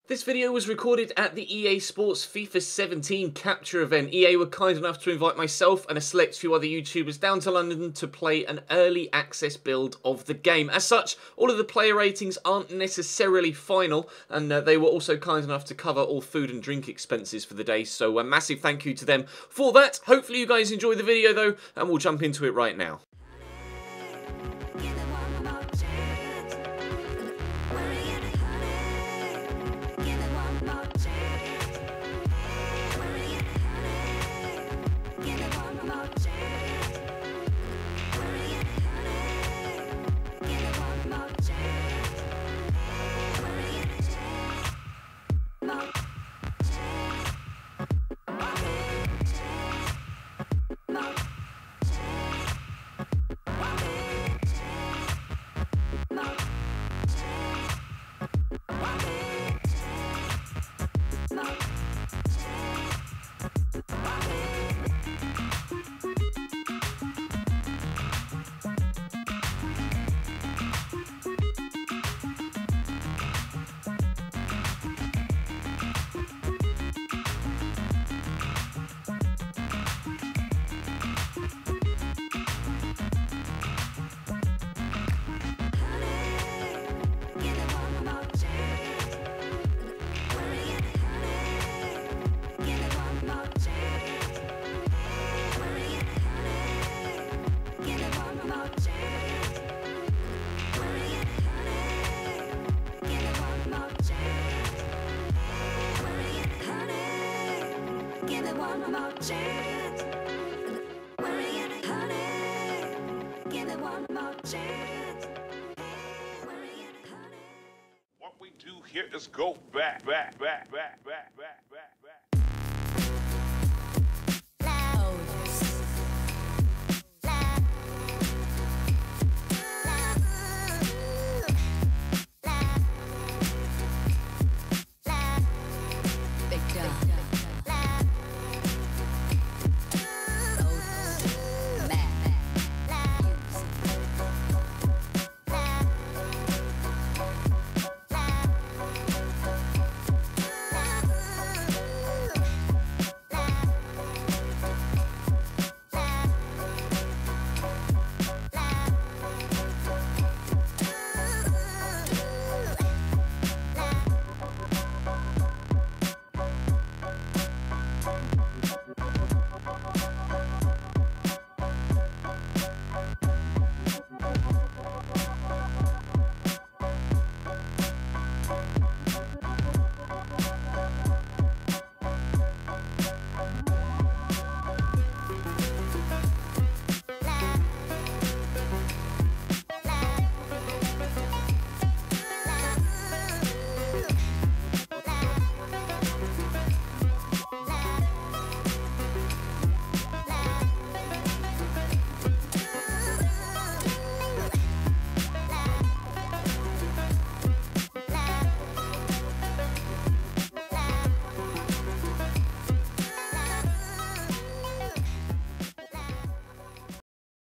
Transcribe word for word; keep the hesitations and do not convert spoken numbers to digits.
This video was recorded at the E A Sports FIFA seventeen capture event. E A were kind enough to invite myself and a select few other YouTubers down to London to play an early access build of the game. As such, all of the player ratings aren't necessarily final, and uh, they were also kind enough to cover all food and drink expenses for the day, so a massive thank you to them for that. Hopefully you guys enjoy the video though, and we'll jump into it right now. What we do here is go back, back, back, back, back, back.